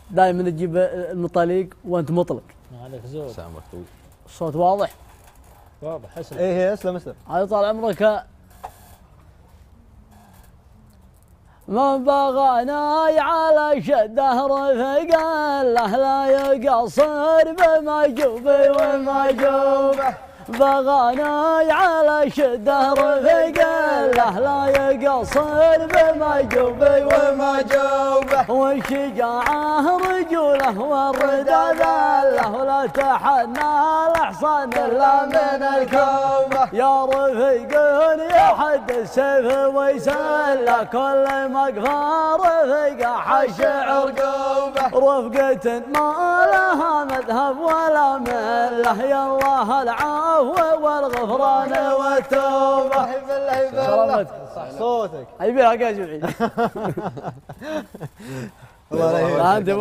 دائما تجيب المطاليق وانت مطلق. ما عليك زود. سامك طويل. الصوت واضح؟ واضح. اسلم. ايه اسلم. هذا طال عمرك. من بغاناي على شده رفق له لا يقصر بمجوبي ومجوبه. بغاناي على شده رفق له لا يقصر بمجوبي ومجوبه. والشجاعه رجوله والردى ذله ولا تحنى الاحصان الا من الكوبه. يا رفيقون يا حد السيف ويسلى كل مقفى رفيقه حش عرقوبه. رفقة ما لها مذهب ولا مله يا الله العافو والغفران والتوبه. سلامتك. صح صوتك. ايبيها قاعد جمعي. الله لا يهمك.